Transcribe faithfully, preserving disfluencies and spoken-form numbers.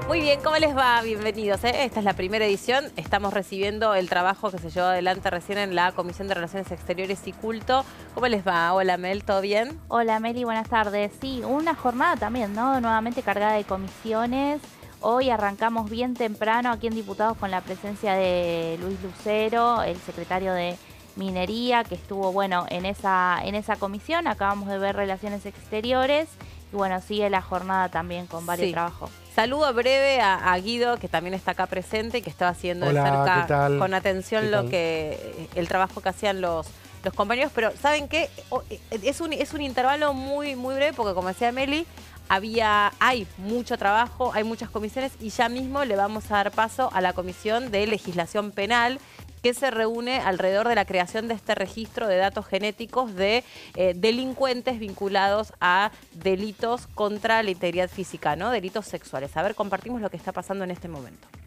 Muy bien, ¿cómo les va? Bienvenidos, ¿eh? Esta es la primera edición. Estamos recibiendo el trabajo que se llevó adelante recién en la Comisión de Relaciones Exteriores y Culto. ¿Cómo les va? Hola, Mel, ¿todo bien? Hola Meli, buenas tardes. Sí, una jornada también, ¿no? Nuevamente cargada de comisiones. Hoy arrancamos bien temprano aquí en Diputados con la presencia de Luis Lucero, el secretario de Minería, que estuvo, bueno, en esa, en esa comisión. Acabamos de ver Relaciones Exteriores y, bueno, sigue la jornada también con varios Sí. trabajos. Saludo breve a, a Guido, que también está acá presente y que estaba haciendo Hola, de cerca ¿qué tal? con atención ¿Qué lo tal? que el trabajo que hacían los, los compañeros. Pero ¿saben qué? O- Es un, es un intervalo muy, muy breve porque, como decía Meli, había, hay mucho trabajo, hay muchas comisiones y ya mismo le vamos a dar paso a la Comisión de Legislación Penal, que se reúne alrededor de la creación de este registro de datos genéticos de eh, delincuentes vinculados a delitos contra la integridad física, ¿no? Delitos sexuales. A ver, compartimos lo que está pasando en este momento.